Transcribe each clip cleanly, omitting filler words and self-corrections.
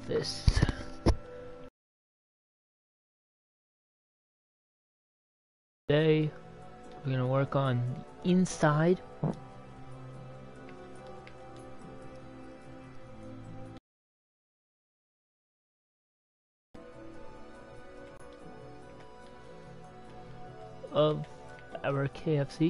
office. Today we're gonna work on the inside of our KFC.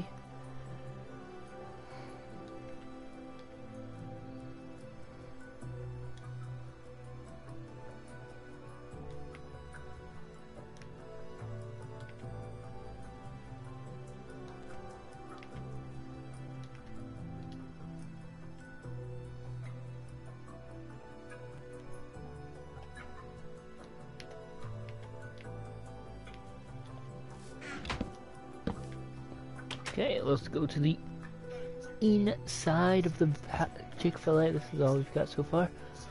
Okay, let's go to the inside of the Chick-fil-A. This is all we've got so far.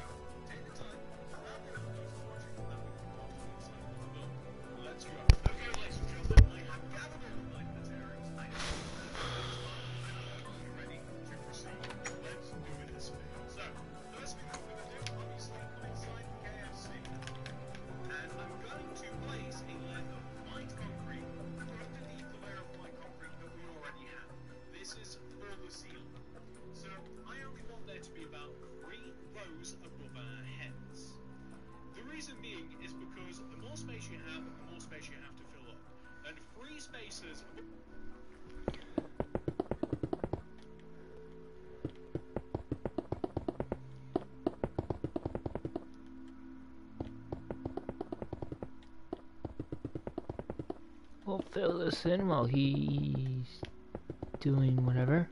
We'll fill this in while he's doing whatever.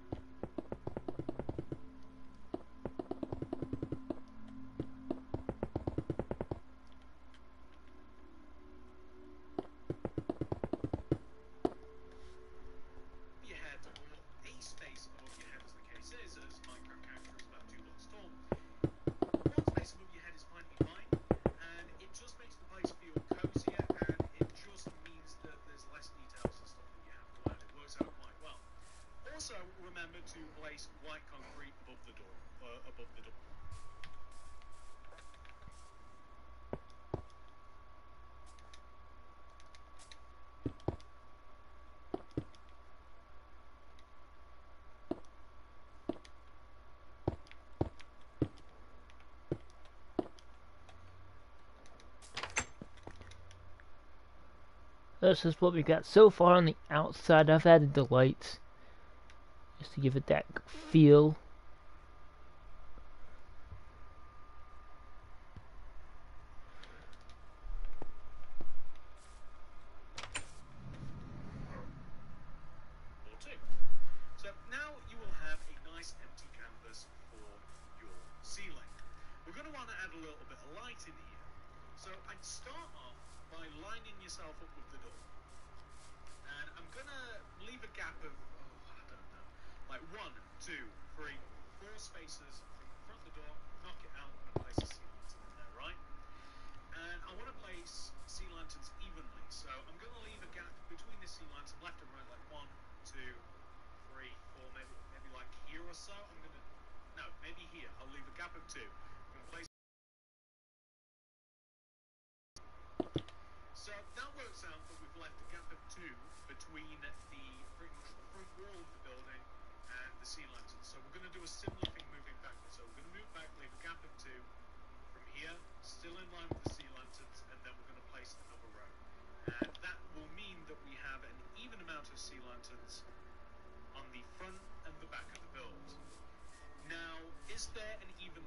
This is what we got so far on the outside. I've added the lights just to give it that feel. So now you will have a nice empty canvas for your ceiling. We're going to want to add a little bit of light in here. So I'd start off by lining yourself up with the door. And I'm going to leave a gap of, I don't know, like 1, 2, 3, 4 spaces from the front of the door, knock it out, and place a sea lantern in there, right? And I want to place sea lanterns evenly, so I'm going to leave a gap between the sea lantern left and right, like 1, 2, 3, 4, maybe like here or so. I'm going to, no, maybe here. I'll leave a gap of 2. I'm going to place. So that works out that we've left a gap of 2 between pretty much the front wall of the building and the sea lantern. So we're going to do a similar thing moving backwards. So we're going to move back, leave a gap of 2 from here, still in line with the sea lanterns, and then we're going to place another row. And that will mean that we have an even amount of sea lanterns on the front and the back of the build. Now, is there an even...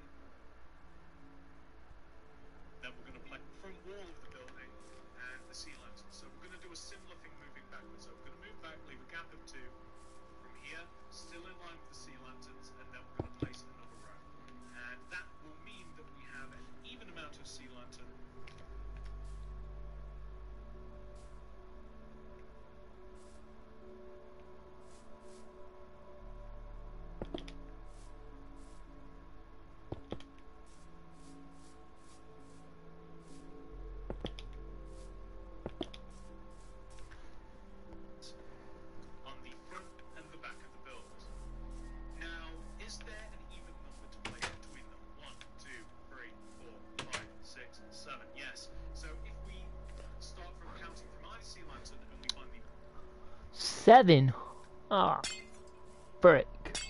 Then we're going to play the front wall of the building and the sea lanterns. So we're going to do a similar thing moving backwards. So we're going to move back, leave a gap of 2 from here, still in line with the sea lanterns, and then we're going to place another row. And that will mean that we have an even amount of sea lantern. On the front and the back of the build. Now, is there 7. Ah, frick.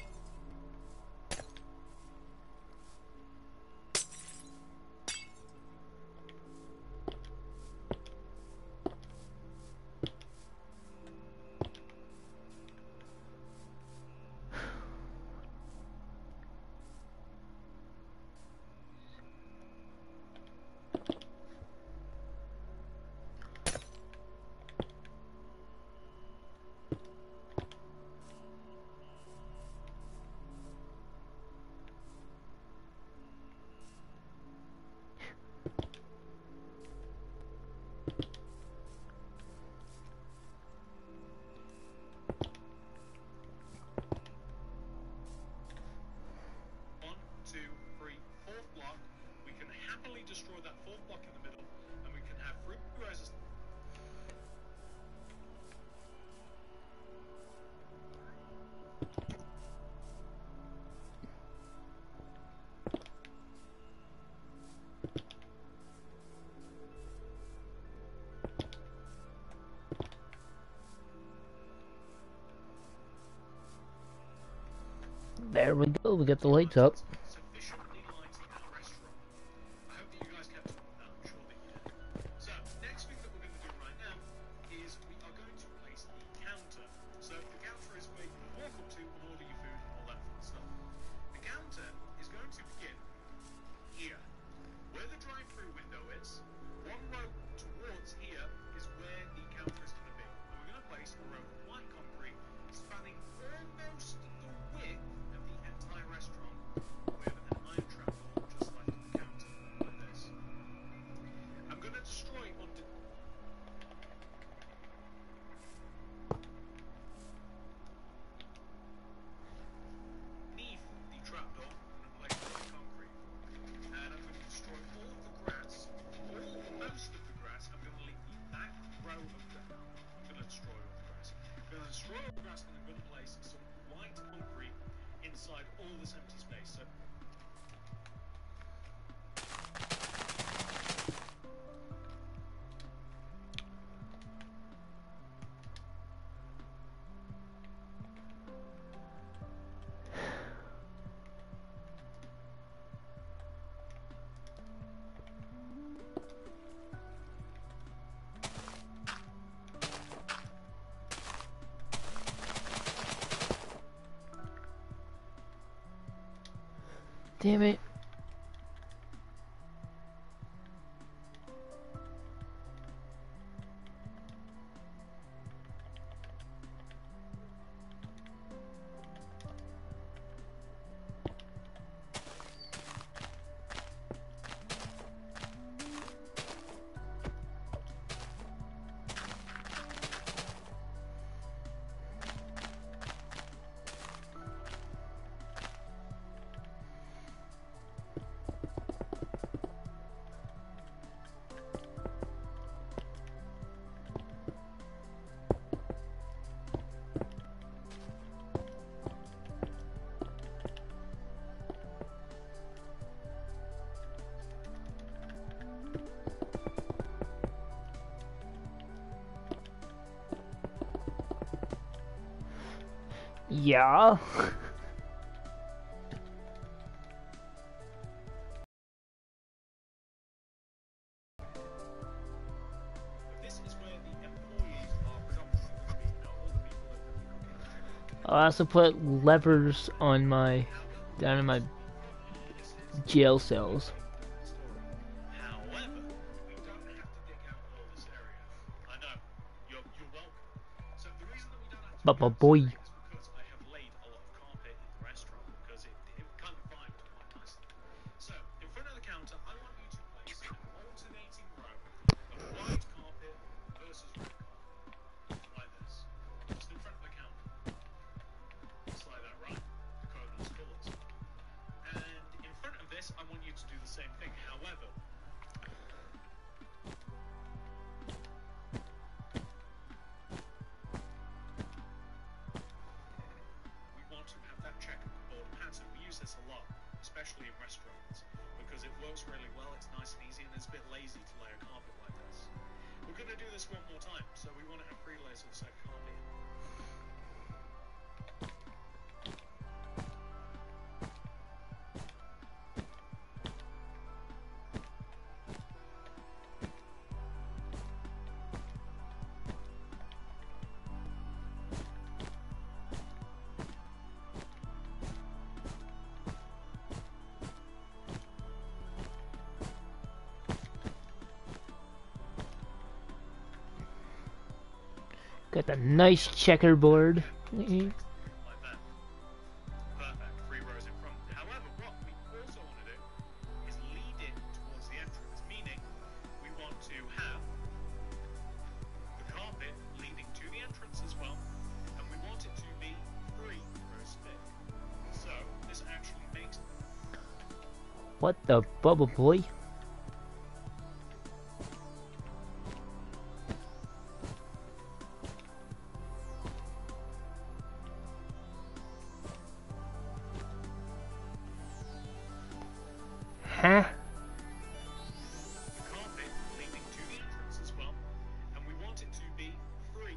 One, two, three, fourth block. We can happily destroy that fourth block in the middle, and we can have three resistance. There we go, we got the lights up. Sufficiently lighting our restaurant. I hope that you guys kept up with that. I'm sure that you did. So, next thing that we're going to do right now is we are going to place the counter. So, the counter is where you walk up to and order your food and all that fun stuff. The counter is going to begin here, where the drive-through window is. One row towards here is where the counter is going to be. And we're going to place a row of white concrete spanning almost the width of the entire restaurant with an iron trapdoor just like on the counter, like this. I'm going to destroy underneath the trapdoor and place the white concrete. And I'm going to destroy all of the grass, most of the grass. I'm going to leave the back row of grass. I'm going to destroy all the grass. I'm going to destroy all the grass and I'm going to place some white concrete inside all this empty space. So Damn it. Yeah. this is where the employees are predominantly going to be. Now, all the people that are cooking the chicken. I'll also put levers on my, down in my jail cells. However, we don't have to dig out all this area. I know, you're welcome. So the reason that we don't have to But dig out boy. this area is because I have laid a lot of carpet in the restaurant because it kind of vibed quite nicely. So in front of the counter, I want you to place an alternating row of white carpet versus red carpet, like this, just in front of the counter. Just like that, right? The cardinal's colours. And in front of this, I want you to do the same thing. However, we want to have that checkerboard pattern. We use this a lot, especially in restaurants, because it works really well. It's nice and easy, and it's a bit lazy to lay a carpet like this. We're going to do this one more time, so we want to have 3 layers of the same carpet. Got the nice checkerboard. like that. Perfect. 3 rows in front. However, what we also want to do is lead it towards the entrance, meaning we want to have the carpet leading to the entrance as well, and we want it to be 3 rows thick. So this actually makes What the bubble boy? Huh? the carpet leading to the entrance as well, and we want it to be 3.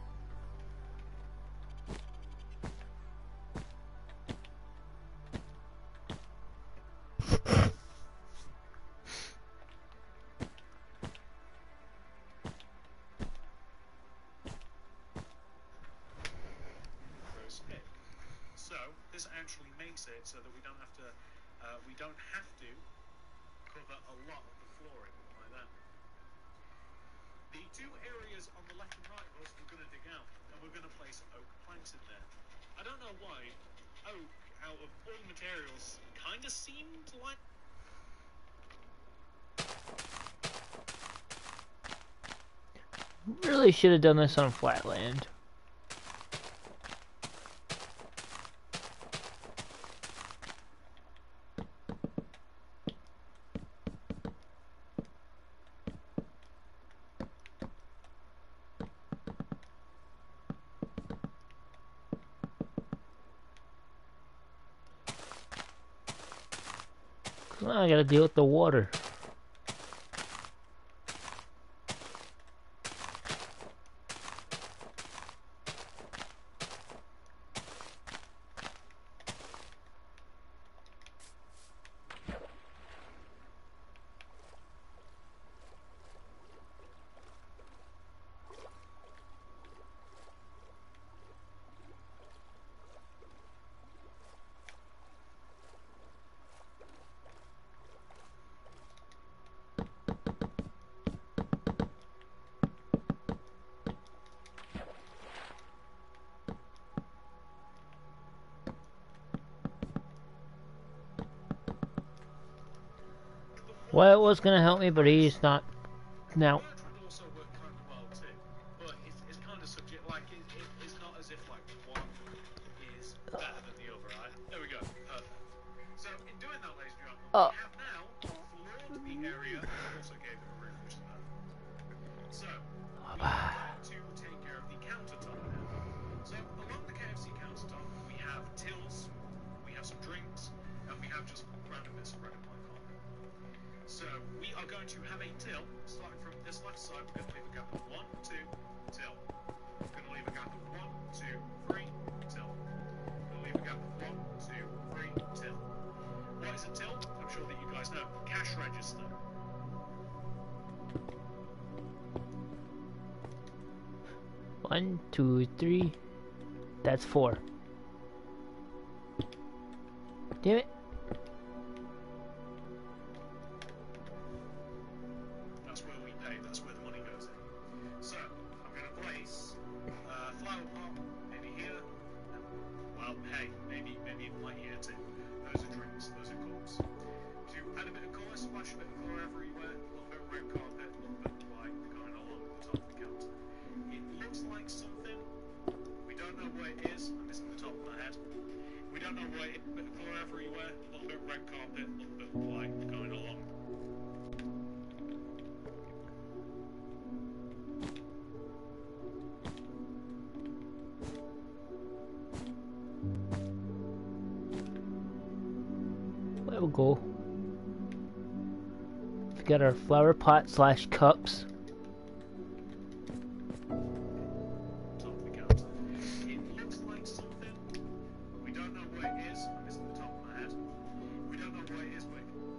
rows thick. So this actually makes it so that we don't have to cover a lot of the flooring like that. The 2 areas on the left and right of us we're going to dig out, and we're going to place oak planks in there. I don't know why oak, out of all the materials, kind of seemed like Really should have done this on flat land. Now I gotta deal with the water. Well, it was gonna help me, but he's not now. Bertrand also work kind of well too, but it's kind of subject like it's not as if like one is better than the other. Right? There we go, perfect. So in doing that, ladies and gentlemen, Oh. we have now floored the area and also gave it a roof, which is perfect. So we are going to take care of the countertop now. So along the KFC countertop, we have tills, we have some drinks, and we have just random bits of red and white carpet. So we are going to have a till starting from this left side. We're going to leave a gap of 1, 2, till. We're going to leave a gap of 1, 2, 3, till. We're going to leave a gap of 1, 2, 3, till. What is a till? I'm sure that you guys know. Cash register. One, two, three. That's 4. Damn it. That's where we pay. That's where the money goes in. So I'm going to place a flower pot maybe here. Well, hey, maybe like here too. Those are drinks. Those are cups. To add a bit of colour, splash a bit of colour everywhere. A little bit of red carpet, a little bit of white going along the top of the counter. It looks like something. We don't know what it is. I'm missing the top of my head. We don't know what it is. A bit of colour everywhere. A little bit of red carpet, a little bit of white going along. There we go. We got our flower pot / cups. Top of the counter. It looks like something. We don't know what it is. I'm missing the top of my head. We don't know what it is,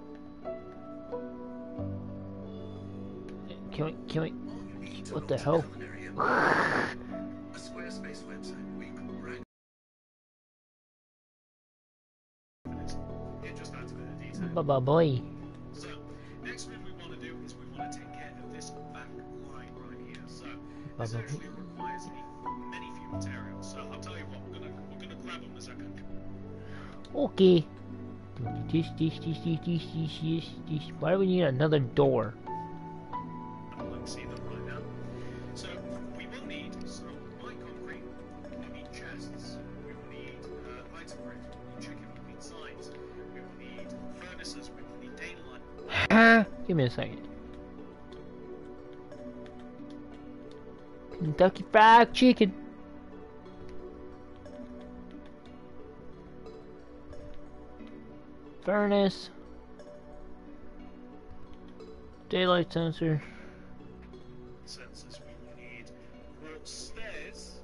Wick. Can we? What the hell? A Squarespace website we call Rag. It just adds a bit of detail. Bye boy. So, next thing we want to do is we want to take care of this back line right here. So this actually requires many few materials. So I'll tell you what, we're gonna grab them as I go. Okay. Why do we need another door? I would like to see them right now. So we will need some white concrete. We will need chests. We will need item crates. We will need chicken. We will need signs. We will need furnaces. We will need daylight. Give me a second. Kentucky Fried Chicken. Furnace. Daylight sensor. Sensors. We will need quartz stairs.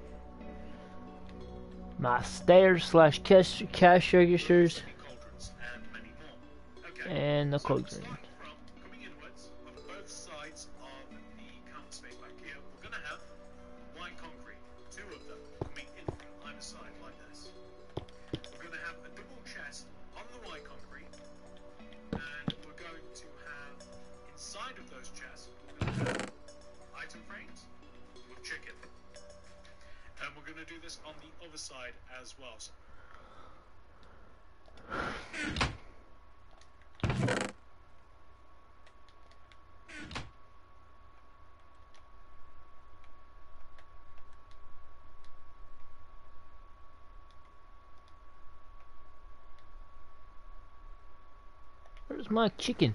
My stairs slash cash registers. Cauldrons and many more. Okay. And the So cauldron. starting from coming inwards on both sides of the counter space back here, we're going to have white concrete, two of them coming in from either side like this. We're going to have a double chest on the white concrete, and we're going to have inside of those chests, we're going to have item frames with chicken. And we're going to do this on the other side as well. So Where's my chicken?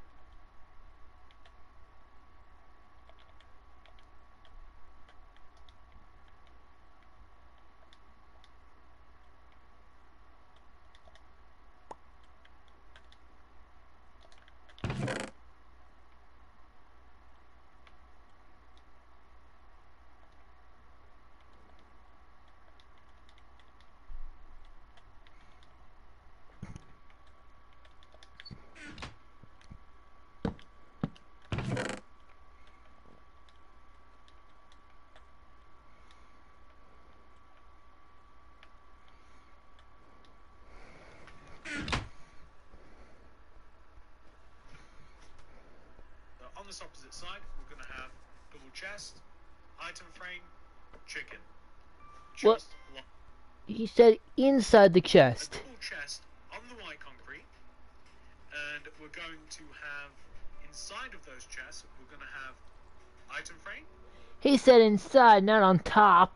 on this opposite side, we're going to have double chest, item frame, chicken. What? Just like He said inside the a chest. double chest on the white concrete, and we're going to have inside of those chests, we're going to have item frame. He said inside, not on top.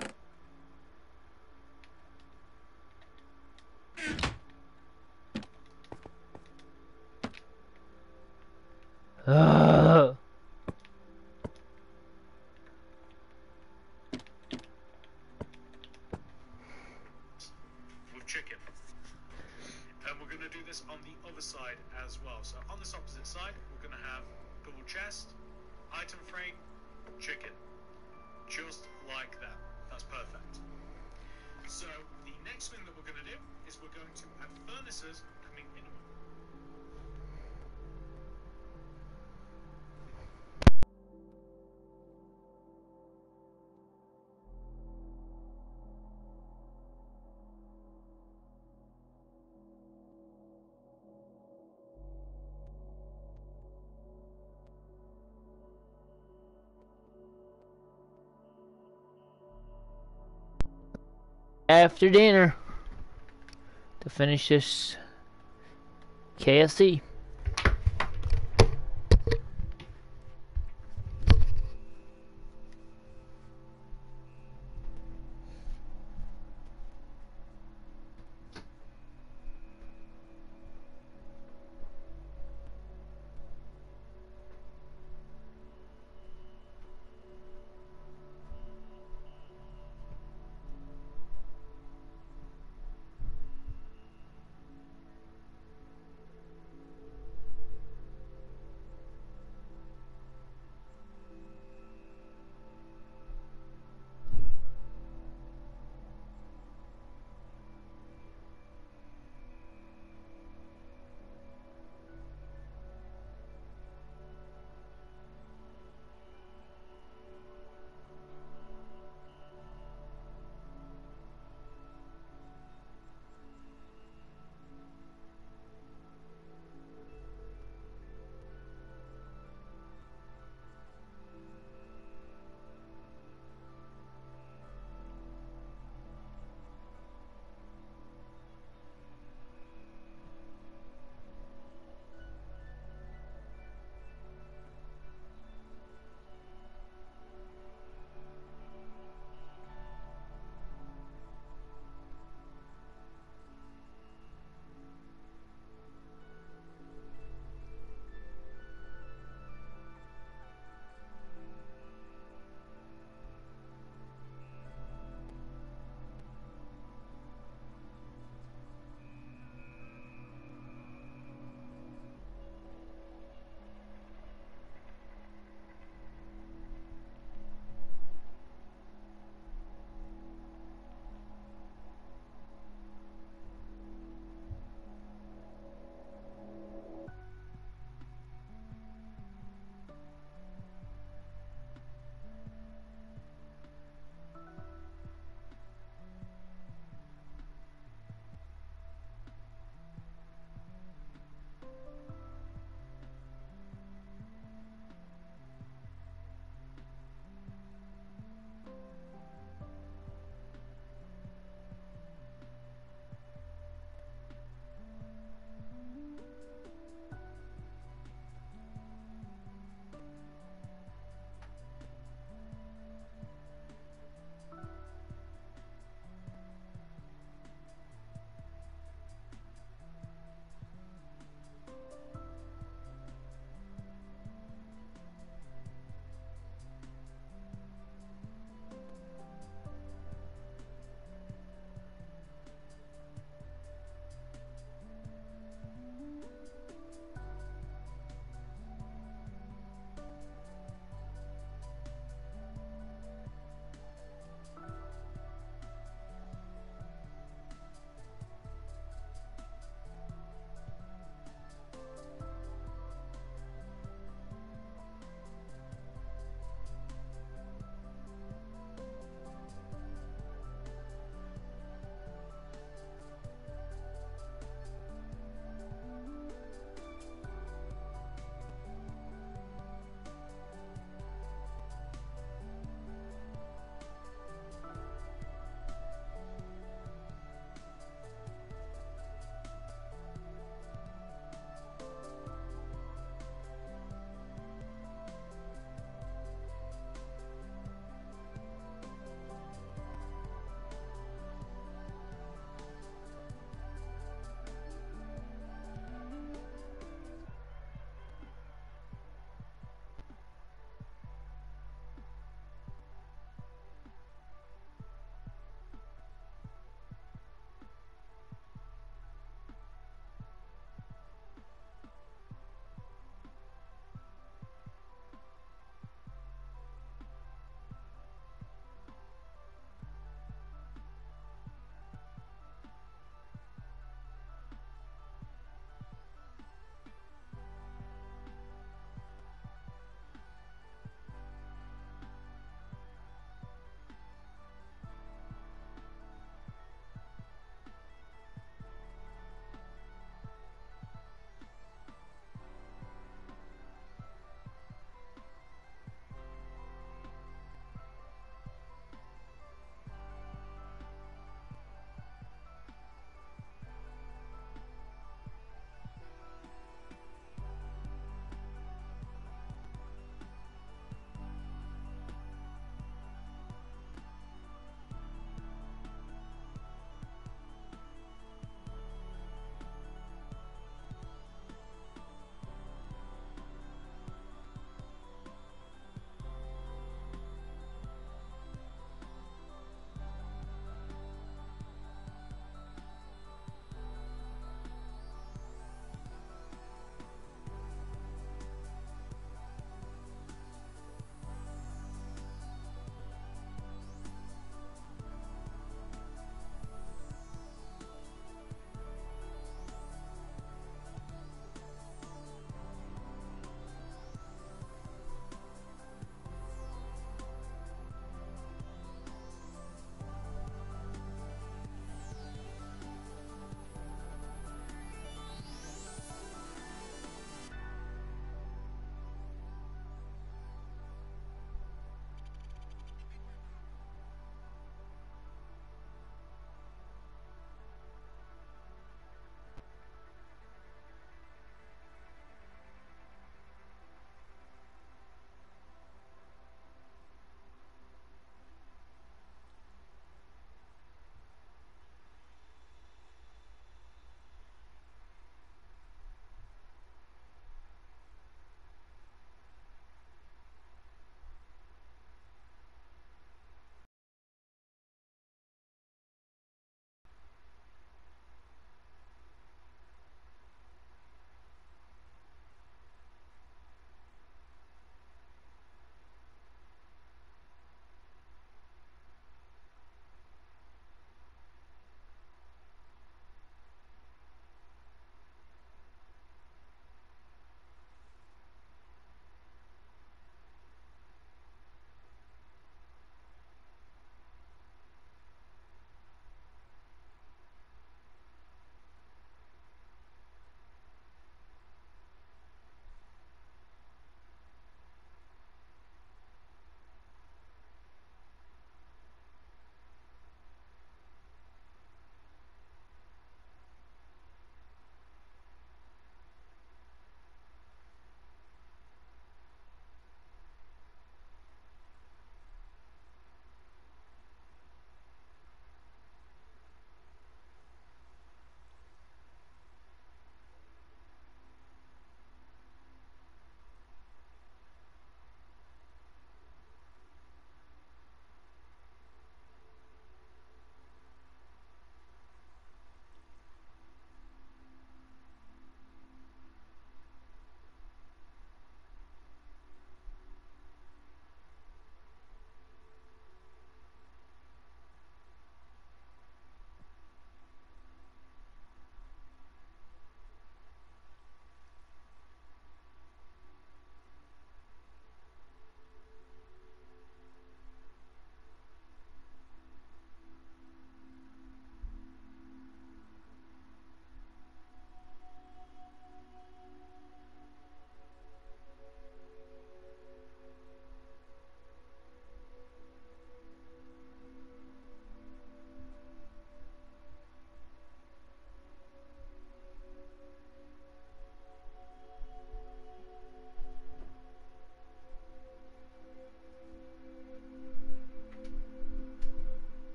Ugh. With chicken. And we're going to do this on the other side as well. So on this opposite side, we're going to have double chest, item frame, chicken. Just like that. That's perfect. So the next thing that we're going to do is we're going to have furnaces coming in. After dinner to finish this KFC.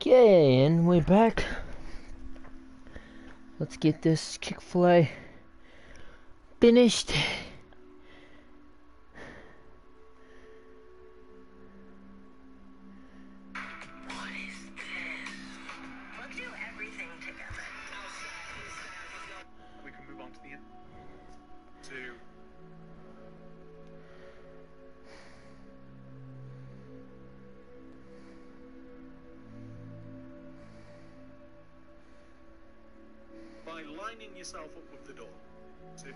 Okay, and we're back. Let's get this Chick-fil-A finished. What is this? We'll do everything together. We can move on to the to by lining yourself up with the door. To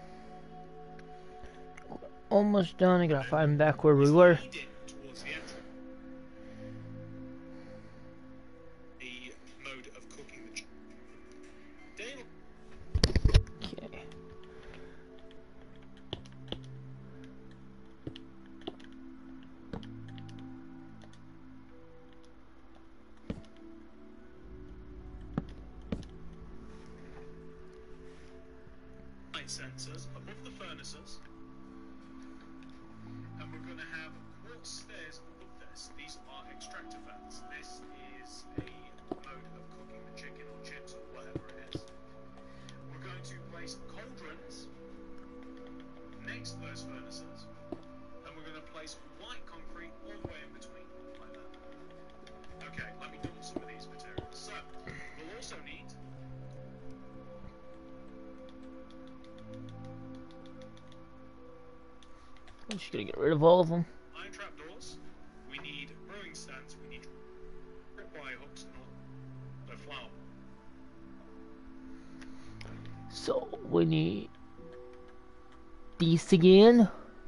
Almost done. I gotta find back where we were. lead in towards the entrance. The mode of cooking the Dale. Okay. Light sensors above the furnaces, and we're going to have quartz stairs above this. These are extractor fans. This is a mode of cooking the chicken or chips or whatever it is. We're going to place cauldrons next to those furnaces, and we're going to place white concrete all the way in between, like that. Okay, let me double some of these materials. So, we'll also need I'm just gonna get rid of all of them. iron trapdoors. We need brewing stands. We need tripwire hooks and all. So flour. So we need these again.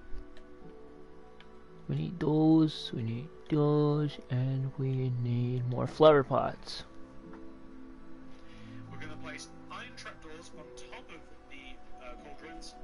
We need those, and we need more flower pots. We're going to place iron trapdoors on top of the cauldrons.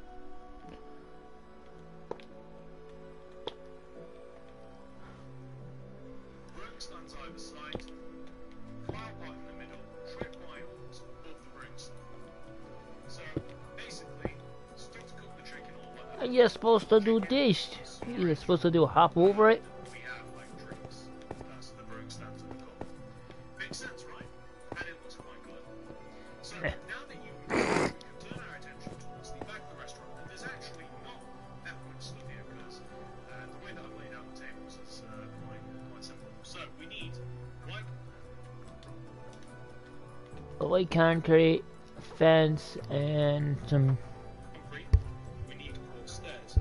Brewing stands either side. Flower pot in the middle. Tripwire hooks above the brewing stand. So basically, stuff to cook the chicken or whatever. And you're supposed to do this. You're supposed to do hop over it. We have like drinks. That's the brewing stand to the cup. Makes sense, right? And it looks quite good. So now that you can turn our attention towards the back of the restaurant, and there's actually not that much stuff here because the way that I've laid out the tables is quite simple. So we need white White concrete, fence, and some. concrete. We need quartz stairs.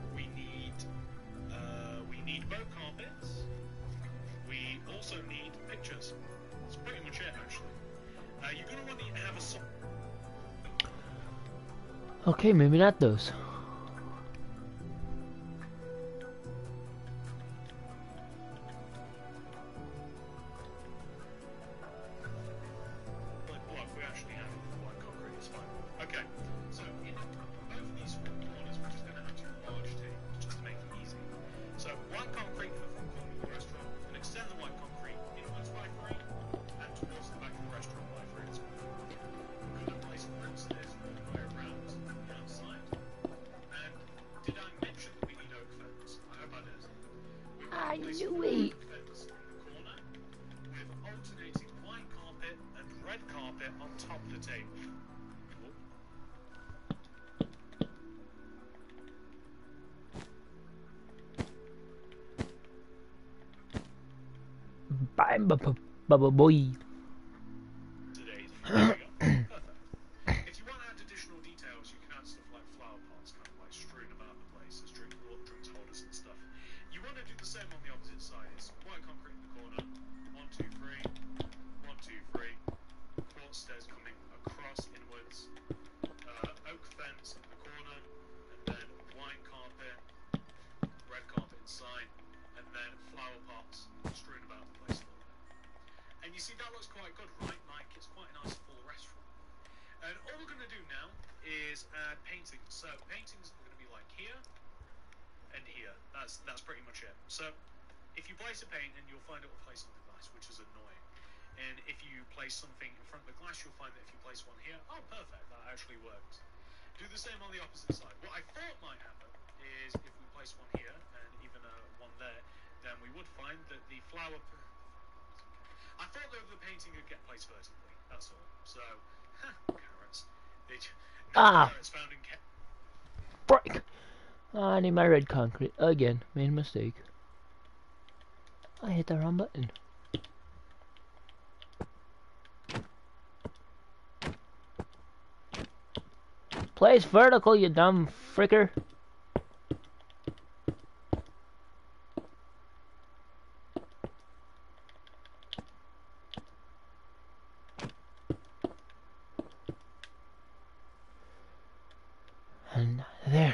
We need boat carpets. We also need pictures. That's pretty much it, actually. You're going to want to have a Okay, maybe not those. solid block. We actually have white concrete. It's fine. Okay. So in both of these four corners, we're just going to have two large tables just to make it easy. So white concrete in the front corner of the restaurant, and extend the white concrete inwards by 3 and towards the back of the restaurant by 3 as well. We're going to place room stairs all the way around the outside. And did I mention that we need oak fence? I hope I did. We're I going to place knew oak it. fence in the corner with alternating white carpet and red carpet on top of the table. Bye, baba boy. Today's. There we go. Perfect. If you want to add additional details, you can add stuff like flower pots, kind of like strewn about the place, as drinks holders and stuff. You want to do the same on the opposite side. It's white concrete in the corner. 1, 2, 3. 1, 2, 3. Quartz stairs coming across inwards. Oak fence in the corner, and then white carpet, red carpet inside, and then flower pots strewn about the place a little bit. And you see that looks quite good, right? Like it's quite a nice full restaurant. And all we're going to do now is add paintings. So paintings are going to be like here and here. That's pretty much it. So if you place a painting, you'll find it will place on the glass, which is annoying. And if you place something in front of the glass, you'll find that if you place one here, oh perfect, that actually works. Do the same on the opposite side. What I thought might happen is if we place one here and even one there, then we would find that the flower. I thought that painting could get placed vertically. That's all. So, carrots. Ah. Carrots found in Break! I need my red concrete. Again. Made a mistake. I hit the wrong button. Place vertical, you dumb fricker. And there.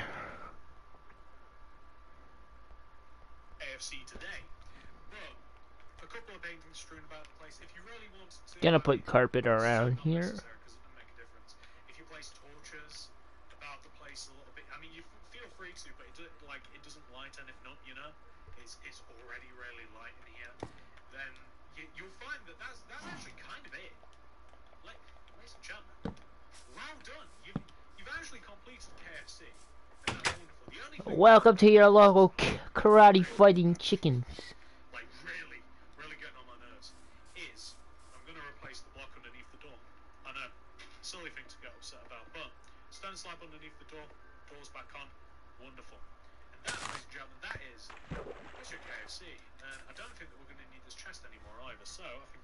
AFC today. But a couple of paintings strewn about the place. If you really want to, Gonna put carpet around here. Because it doesn't make a difference. If you place torches about the place a little bit, I mean, you feel free to, but it doesn't light enough, you know. It's already really light in here. Then you'll find that that's actually kind of it. Ladies and gentlemen, well done. You've actually completed KFC. And that's wonderful. The only thing Welcome to your local karate fighting chickens. like really getting on my nerves is I'm going to replace the block underneath the door. I know, silly thing to get upset about, but stone slab underneath the door, doors back on, wonderful. And that, ladies and gentlemen, that's your KFC. And I don't think that we're going to need this chest anymore either, so I think...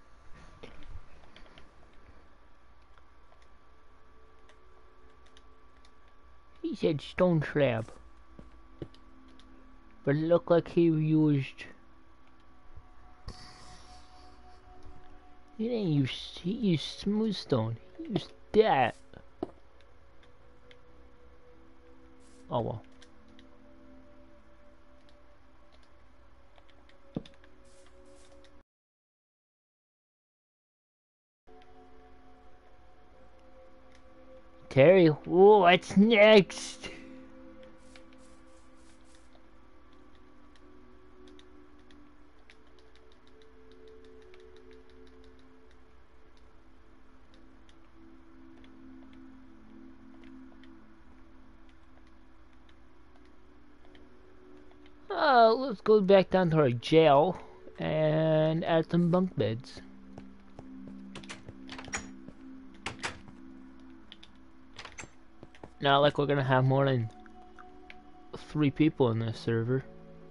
He said stone slab. But it looked like he used... He didn't use... He used smooth stone. He used that. Oh well. Terry, what's next? Let's go back down to our jail and add some bunk beds. Not like we're gonna have more than 3 people in this server.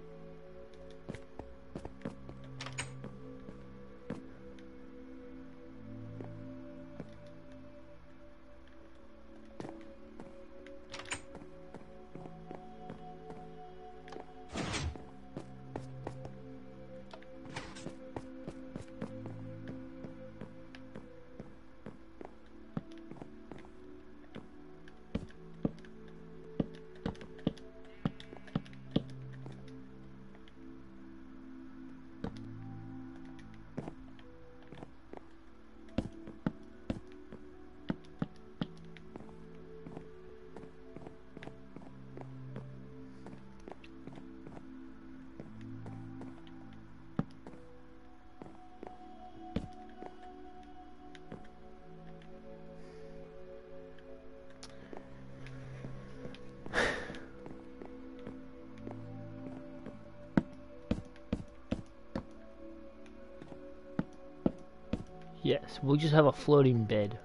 Yes, we'll just have a floating bed.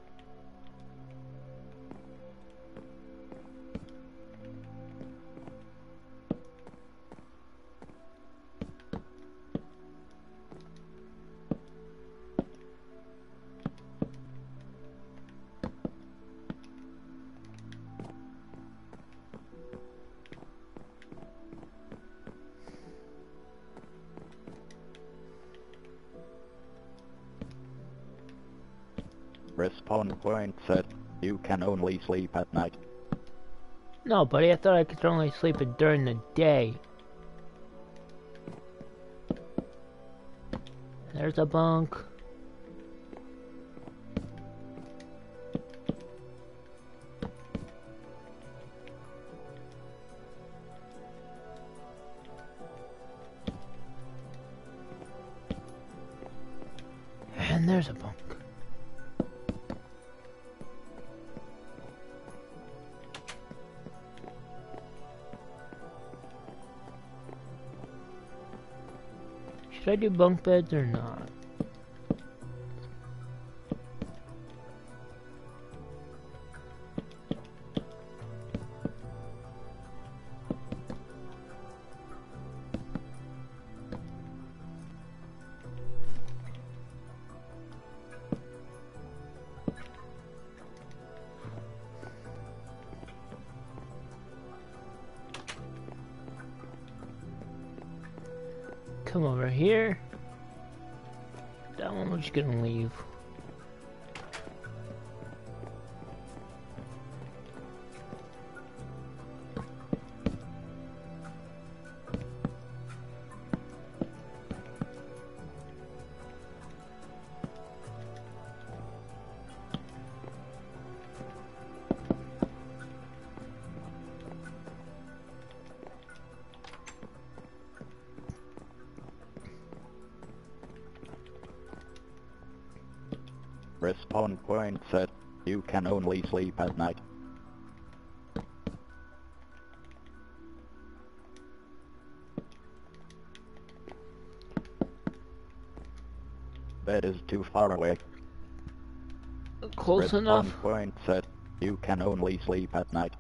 Respawn point set. You can only sleep at night. No, buddy, I thought I could only sleep during the day. There's a bunk. And there's a bunk. Should I do bunk beds or not? come over here. That one we're just gonna leave. Respawn point set. You can only sleep at night. Bed is too far away. Close enough. Respawn point set. You can only sleep at night.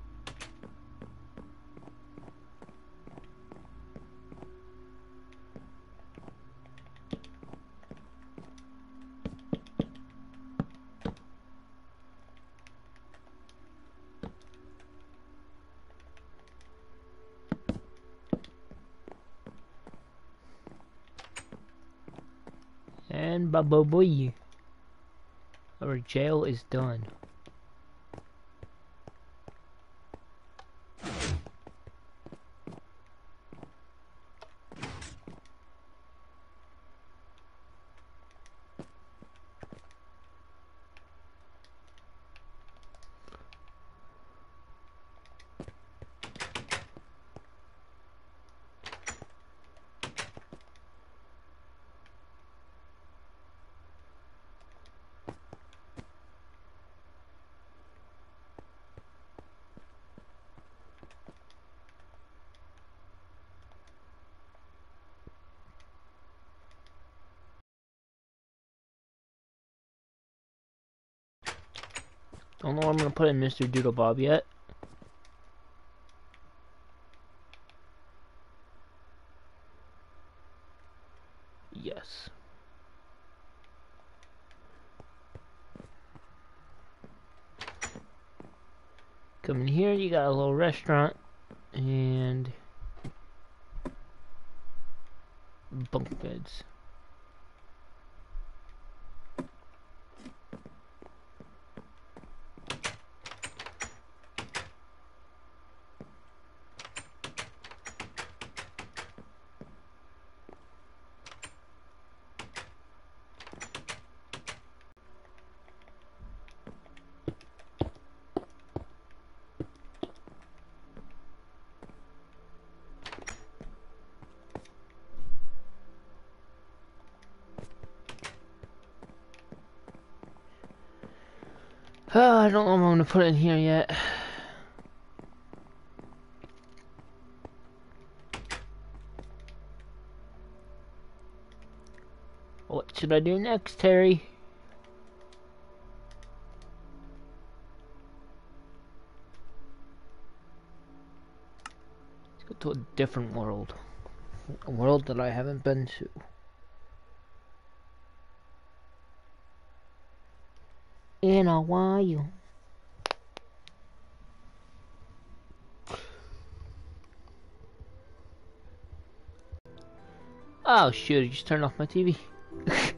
And ba-ba-boy. Our jail is done. Don't know where I'm gonna put in Mr. Doodle Bob yet. Yes. Come in here, you got a little restaurant and bunk beds. I don't know what I'm gonna put in here yet. What should I do next, Terry? Let's go to a different world. A world that I haven't been to. In a while. Oh shoot, I just turned off my TV.